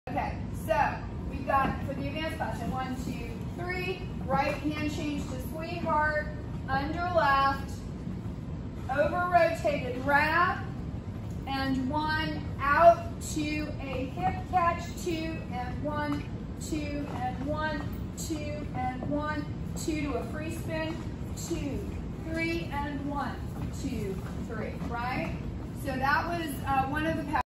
Okay, so we've got for the advanced class, 1, 2, 3, right hand change to sweetheart, under left, over rotated wrap, and 1 out to a hip catch, 2 and 1, 2 and 1, 2 and 1, 2 to a free spin, 2, 3 and 1, 2, 3, right? So that was one of the